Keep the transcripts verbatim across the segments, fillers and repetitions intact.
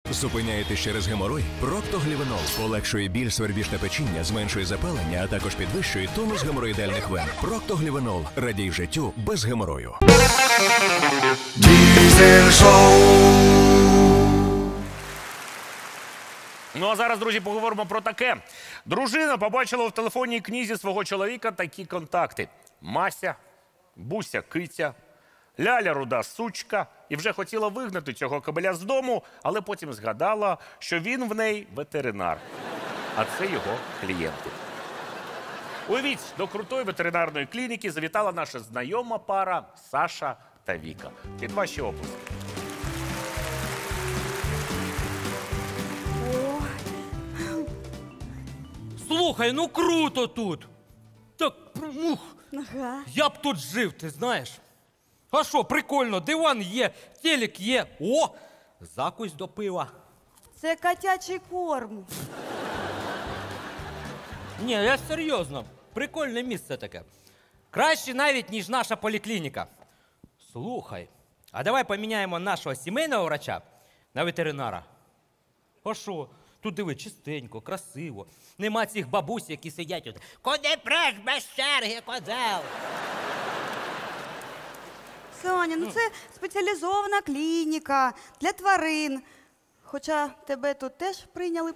Зупиняєтесь через геморой? Проктоглівенол полегшує біль, свербіж та печіння, зменшує запалення, а також підвищує тонус геморроїдальних вен. Проктоглівенол. Радій життю без геморою. Diesel Show. Ну а зараз, друзі, поговоримо про таке. Дружина побачила в телефонній книзі свого чоловіка такі контакти. Мася, Буся киця, Ляля руда сучка. І вже хотіла вигнати цього кобеля з дому, але потім згадала, що він в неї ветеринар. А це його клієнти. Уявіть, до крутої ветеринарної клініки завітала наша знайома пара Саша та Віка. Під ваші оплески. Слухай, ну круто тут. Так, ух, Ага. я б тут жив, ти знаєш. А що, прикольно, диван є, телек є. О, закусь до пива. Це котячий корм. Ні, я серйозно, прикольне місце таке. Краще навіть, ніж наша поліклініка. Слухай, а давай поміняємо нашого сімейного врача на ветеринара. А що? Тут диви, чистенько, красиво. Нема цих бабусь, які сидять тут. Куди преш без черги, козел? Соня, ну це спеціалізована клініка для тварин. Хоча тебе тут теж прийняли б.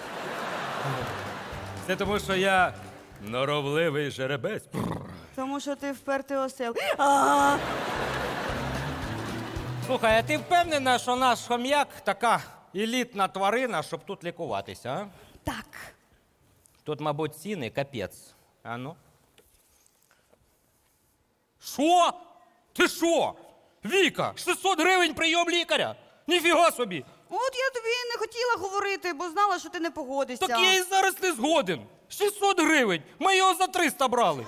Це тому, що я норовливий жеребець. Тому що ти впертий осел. А! Слухай, а ти впевнена, що наш хом'як така елітна тварина, щоб тут лікуватися, а? Так. Тут, мабуть, ціни капець. А ну? Що? Ти що? Віка, шістсот гривень прийом лікаря? Ніфіга собі! От я тобі не хотіла говорити, бо знала, що ти не погодишся. Так я і зараз не згоден. шістсот гривень. Ми його за триста брали.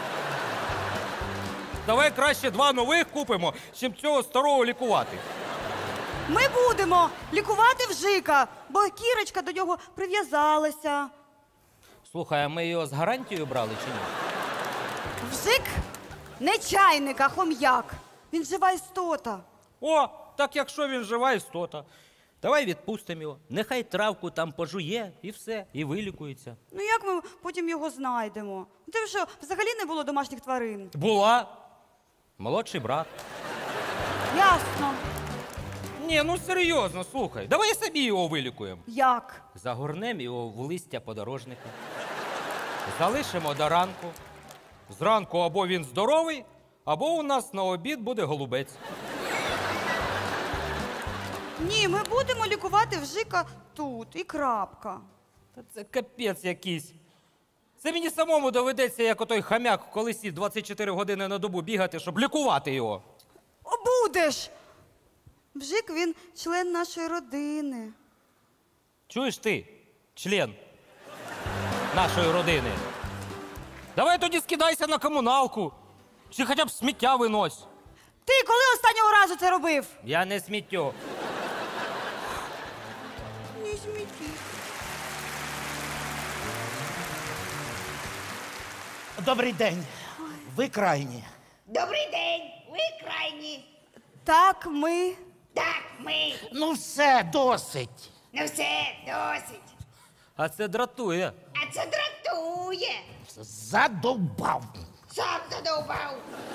Давай краще два нових купимо, чим цього старого лікувати. Ми будемо лікувати вжика, бо Кірочка до нього прив'язалася. Слухай, а ми його з гарантією брали чи ні? Вжик не чайник, а хом'як. Він жива істота. О, так якщо він жива істота. Давай відпустимо його. Нехай травку там пожує і все, і вилікується. Ну як ми потім його знайдемо? У тебе що, взагалі не було домашніх тварин? Була. Молодший брат. Ясно. Ні, ну серйозно, слухай. Давай самі його вилікуємо. Як? Загорнемо його в листя подорожника. Залишимо до ранку. Зранку або він здоровий, або у нас на обід буде голубець. Ні, ми будемо лікувати вжика тут і крапка. Та це капець якийсь. Це мені самому доведеться, як отой хам'як в колесі двадцять чотири години на добу бігати, щоб лікувати його. О, будеш! Вжик, він член нашої родини. Чуєш ти, член нашої родини? Давай тоді скидайся на комуналку. Чи хоча б сміття винось. Ти коли останнього разу це робив? Я не сміттю. Не сміті. Добрий день. Ви крайні. Добрий день, ви крайні. Так, ми. Так, ми. Ну все, досить. Ну все, досить. А це дратує. А це дратує. Задовбав. Сам задовбав.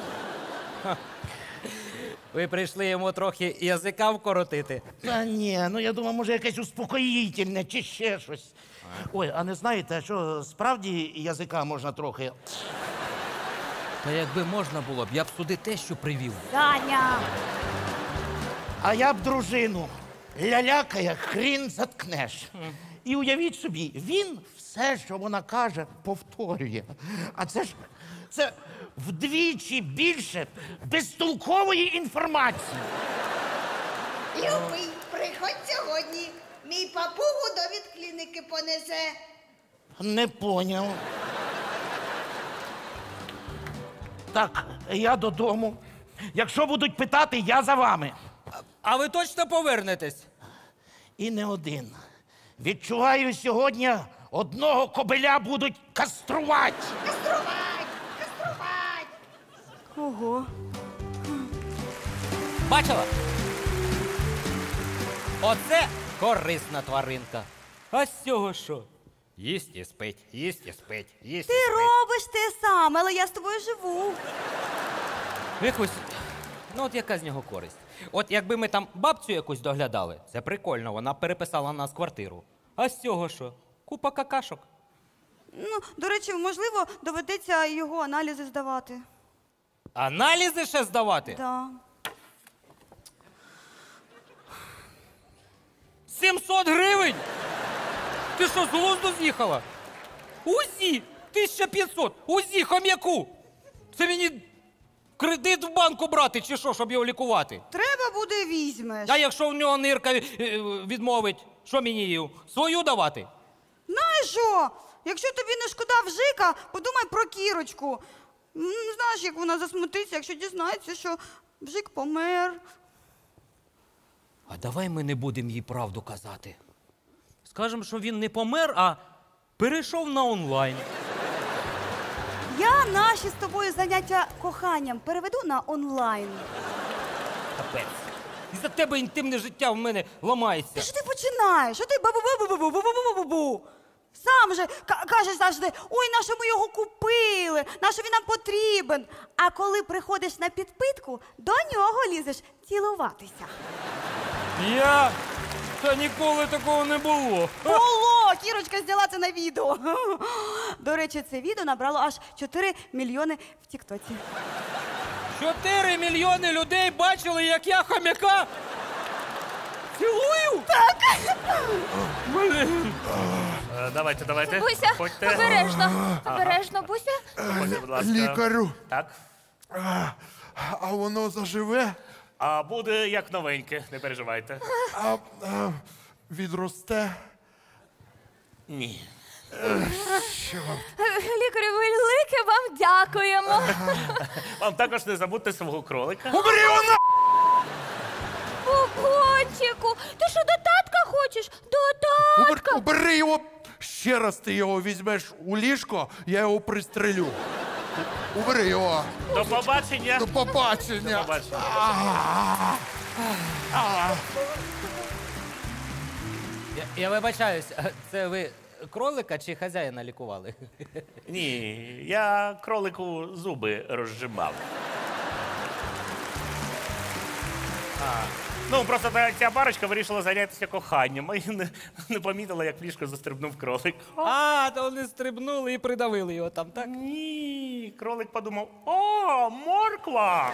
Ви прийшли йому трохи язика вкоротити. Та ні, ну я думаю, може якесь успокоїтельне чи ще щось. Ой, а не знаєте, що справді язика можна трохи. Та якби можна було б, я б сюди те, що привів. Таня. А я б дружину лялякає, хрін заткнеш. І уявіть собі, він все, що вона каже, повторює. А це ж це вдвічі більше безтолкової інформації. Любий, приходь сьогодні. Мій папугу до відкліники понесе. Не поняв. Так, я додому. Якщо будуть питати, я за вами. А ви точно повернетесь? І не один. Відчуваю, сьогодні одного кобеля будуть каструвати. Каструвать, каструвать. Ого. Бачила? Оце корисна тваринка. А з цього що? Їсть і спить, їсть і спить, їсть і Ти спить. робиш те саме, але я з тобою живу. Вікусь, ну от яка з нього користь? От якби ми там бабцю якусь доглядали, це прикольно, вона б переписала на нас квартиру. А з цього що? Купа какашок. Ну, до речі, можливо, доведеться його аналізи здавати. Аналізи ще здавати? Да. сімсот гривень? Ти що, з глузду з'їхала? УЗІ тисяча п'ятсот, УЗІ хом'яку. Це мені кредит в банку брати чи що, щоб його лікувати? Треба буде, візьмеш. А якщо в нього нирка е, відмовить, що мені її? Свою давати? Знаєш що? Якщо тобі не шкода вжика, подумай про Кірочку. М, Знаєш, як вона засмутиться, якщо дізнається, що вжик помер. А давай ми не будемо їй правду казати. Скажемо, що він не помер, а перейшов на онлайн. Я наші з тобою заняття коханням переведу на онлайн. Капець. Із-за тебе інтимне життя в мене ламається. Та що ти починаєш? Що ти бабу-бабу-бабу-бабу-бабу-бабу? Сам же ка- кажеш завжди, ой, на що ми його купили, на що він нам потрібен. А коли приходиш на підпитку, до нього лізеш цілуватися. Я? Та ніколи такого не було. Було! Кірочка зняла це на відео. До речі, це відео набрало аж чотири мільйони в Тіктоці. Чотири мільйони людей бачили, як я хомяка цілую? Так. Блін. Е, Давайте, давайте. Буся, Ходьте. обережно, обережно, Буся. Ходьте, будь ласка. Лікарю, Так. а, а воно заживе, А буде як новеньке, не переживайте. а, а відросте. Ні. Лікарю, велике вам дякуємо. Вам також не забудьте свого кролика. Убери його на... Бубончику, ти що, до татка хочеш? До Убери, татка. убери його. Ще раз ти його візьмеш у ліжко, я його пристрелю. У- Убери його. До побачення. До побачення. До побачення. Я, я вибачаюсь, а це ви кролика чи хазяїна лікували? Ні, я кролику зуби розжимав. А. Ну, просто та- ця парочка вирішила зайнятися коханням і не, не помітила, як в ліжко застрибнув кролик. А, то вони стрибнули і придавили його там, так? Ні, кролик подумав: о, морква!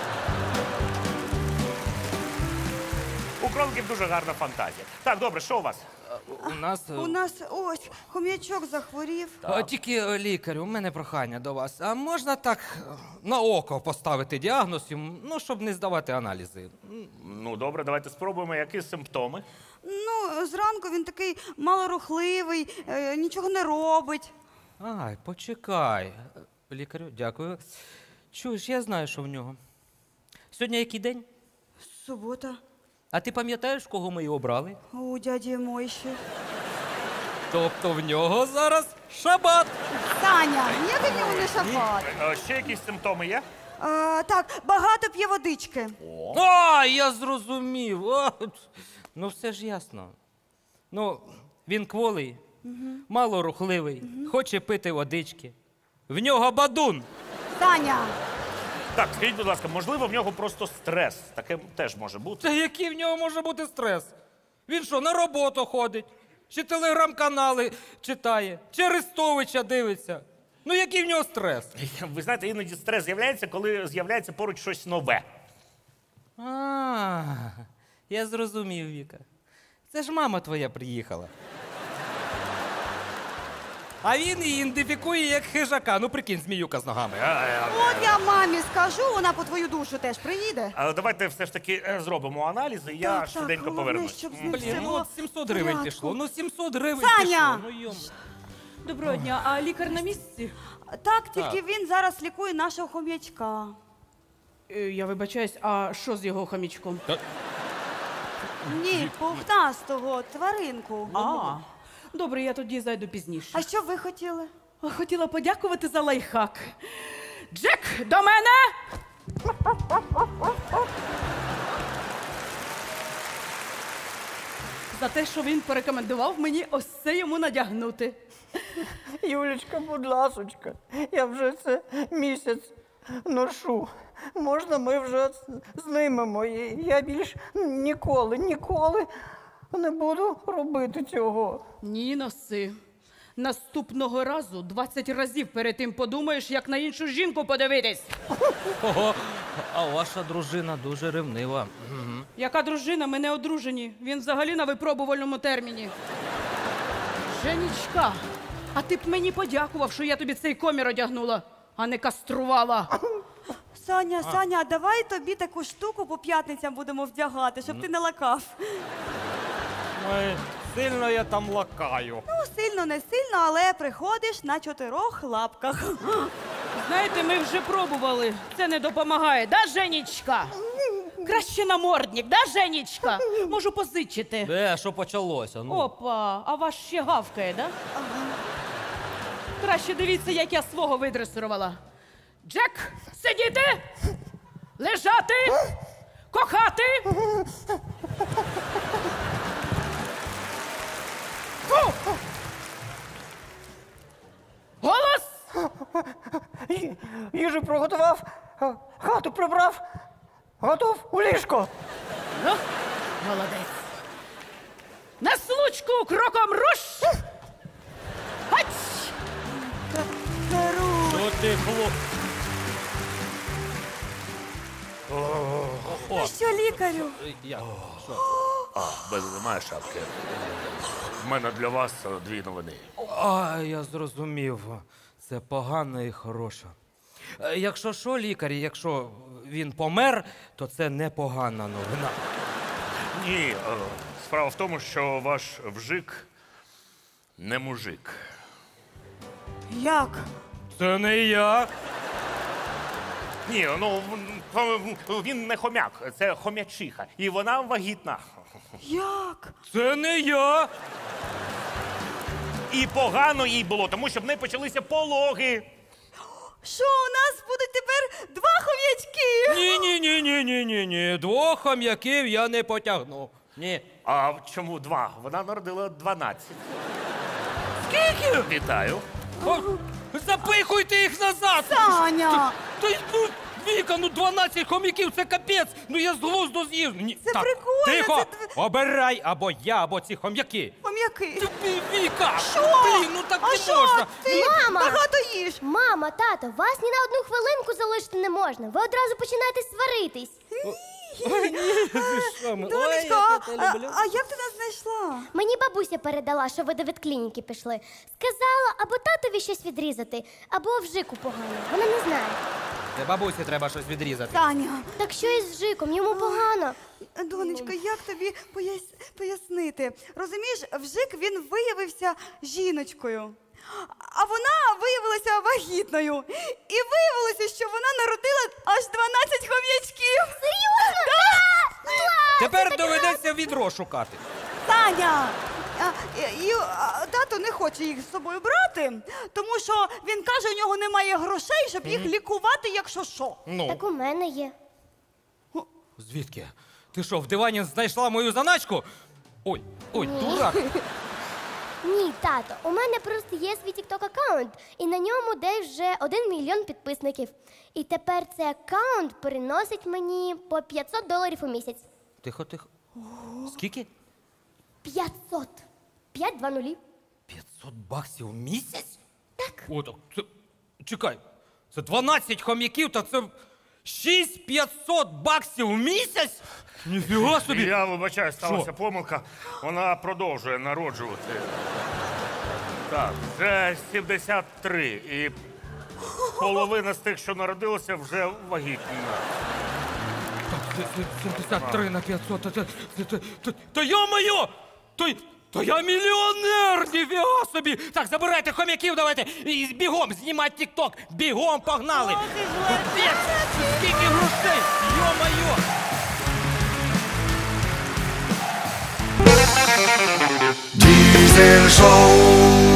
У кроликів дуже гарна фантазія. Так, добре, що у вас? У нас... е, У нас ось хом'ячок захворів. А, Тільки, е, лікарю, у мене прохання до вас. А можна так е, на око поставити діагноз йому, ну, щоб не здавати аналізи? Ну, добре, давайте спробуємо, які симптоми. Ну, зранку він такий малорухливий, е, нічого не робить. Ай, почекай. Е, Лікарю, дякую. Чуєш, я знаю, що в нього. Сьогодні який день? Субота. А ти пам'ятаєш, кого ми його обрали? У дяді Мойші. Тобто в нього зараз шабат. Таня, ніякий в нього не шапат. Е, Ще якісь симптоми є? А, так, багато п'є водички. А, я зрозумів. О, ну, все ж ясно. Ну, він кволий, малорухливий, хоче пити водички. В нього бадун. Таня, Так, скажіть, будь ласка, можливо, в нього просто стрес. Таке теж може бути. Та який в нього може бути стрес? Він що, на роботу ходить? Чи телеграм-канали читає? Чи Арестовича дивиться? Ну, який в нього стрес? Ви знаєте, іноді стрес з'являється, коли з'являється поруч щось нове. А, я зрозумів, Віка. Це ж мама твоя приїхала. А він її ідентифікує як хижака. Ну, прикинь, зміюка з ногами. от я мамі скажу, вона по твою душу теж приїде. Але давайте все ж таки е, зробимо аналізи, я Так, швиденько так, головне, повернусь. щоб з ним Блін, все ну було от сімсот в гривень порядку. пішло. Ну, сімсот гривень Саня! пішло. Ну, йом. Доброго дня, а лікар на місці? Так, тільки він зараз лікує нашого хом'ячка. Е, Я вибачаюсь, а що з його хомячком? Ні, пухнастого, тваринку. А, добре, я тоді зайду пізніше. А що ви хотіли? Хотіла подякувати за лайфхак. Джек, до мене! за те, що він порекомендував мені ось це йому надягнути. Юлечка, будь ласочка, я вже це місяць ношу. Можна ми вже знимемо? І я більш ніколи, ніколи не буду робити цього. Ні, носи. Наступного разу двадцять разів перед тим подумаєш, як на іншу жінку подивитись. Ого, а ваша дружина дуже ревнива. Угу. Яка дружина? Ми не одружені. Він взагалі на випробувальному терміні. Женічка, а ти б мені подякував, що я тобі цей комір одягнула, а не каструвала. Саня, Саня, давай тобі таку штуку по п'ятницям будемо вдягати, щоб ти не лакав. Ой, сильно я там лакаю. Ну, сильно, не сильно, але приходиш на чотирьох лапках. Знаєте, ми вже пробували. Це не допомагає, да, Женічка? Краще намордник, да, Женічка? Можу позичити. Де, що почалося? Ну. Опа, а ваш ще гавкає, да? Ага. Краще дивіться, як я свого видресирувала. Джек, сидіти, лежати, кохати. Фу! Голос! Їжу приготував, хату прибрав, готов у ліжко. Ну, молодець. На случку кроком руш! Ать! Що ти, хлоп? Ну що, лікарю? Я. Що? А, в мене немає шапки. В мене для вас е, дві новини. А, я зрозумів. Це погано і хороше. Е, Якщо що, лікар, якщо він помер, то це непогана новина. Ні, е, справа в тому, що ваш вжик не мужик. Як? Це не я. Ні, ну м, він не хомяк, це хомячиха. І вона вагітна. Як? Це не я. І погано їй було, тому що в неї почалися пологи. Що, у нас будуть тепер два хом'ячки? Ні, ні, ні, ні, ні, ні, ні. Двох хом'яків я не потягну. Ні. А чому два? Вона народила дванадцять. Скільки? Вітаю. О, запихуйте їх назад! Саня! Та й, ну, Віка, ну дванадцять хомяків, це капець! Ну я з глузду з'їв! Ні, Це так, прикольно, Тихо! це Обирай або я, або ці хом'яки! Хом'яки. Ві- Віка! Що? Блін, ну так А не що? можна! Ти Мама! багато їж. Мама, тато, вас ні на одну хвилинку залишити не можна. Ви одразу починаєте сваритись. Що ми? Ой, Донечко, як я а, тебе люблю. а як ти нас знайшла? Мені бабуся передала, що ви до ветклініки пішли. Сказала, або татові щось відрізати, або вжику погано. Вона не знає. Це бабусі треба щось відрізати. Таня, Так що із вжиком? Йому погано. донечко, як тобі пояс- пояснити? Розумієш, вжик він виявився жіночкою. А вона виявилася вагітною. І виявилося, що вона народила аж дванадцять хом'ячків. Серйозно? Тепер доведеться відро шукати. Таня! А, і, і, а, тато не хоче їх з собою брати, тому що він каже, у нього немає грошей, щоб їх лікувати, якщо що. Ну, Так у мене є. звідки? Ти що, в дивані знайшла мою заначку? Ой, ой, дурак. Ні, тато, у мене просто є свій тікток аккаунт, і на ньому десь вже один мільйон підписників. І тепер цей аккаунт приносить мені по п'ятсот доларів у місяць. Тихо, тихо. Скільки? п'ятсот. П'ять, два нулі. п'ятсот баксів в місяць? Так. О, так це... Чекай, це дванадцять хом'яків, та це шість п'ятсот баксів в місяць? Ніфіга собі! Я вибачаю, сталася Що? помилка. Вона продовжує народжувати. Так, вже сімдесят три. І половина з тих, що народилося, вже вагітна. Це- це сімдесят три на п'ятсот, та, та, та, та, та, та йо-моє! То, й- то я мільйонер, ніфіга собі! Так, забирайте хом'яків, давайте, і бігом знімати тік-ток, бігом, погнали! Капець, скільки грошей, йо-моє! Diesel Show.